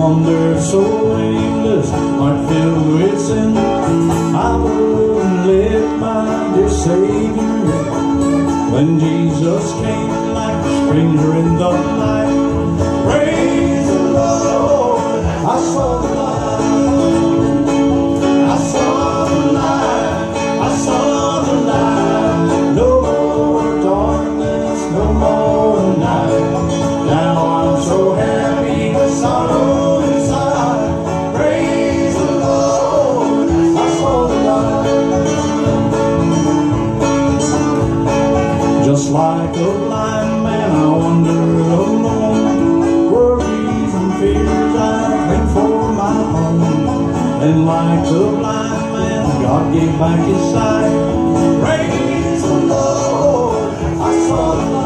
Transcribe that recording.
wandered so aimless, heart filled with sin, I wouldn't let my dear Savior in. When Jesus came like a stranger in the night, praise the Lord, I saw the light. I saw the light, I saw the light. No more darkness, no more night. Now I'm so happy with sorrow inside. Praise the Lord, I saw the light. Just like a blind man, I wander alone. Worries and fears I think for my own. And like a blind man, God gave back his sight. Praise the Lord, I saw the light.